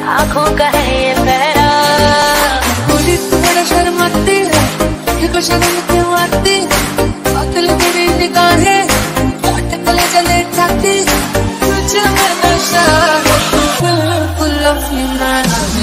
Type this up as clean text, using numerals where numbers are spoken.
आंखों का है ये पहरा। बोली तू बड़ा शर्माती है, ये को शर्म क्यों आती, कातिल तेरी निगाहें अटकले चले जाती, तुझ में नशा है, full of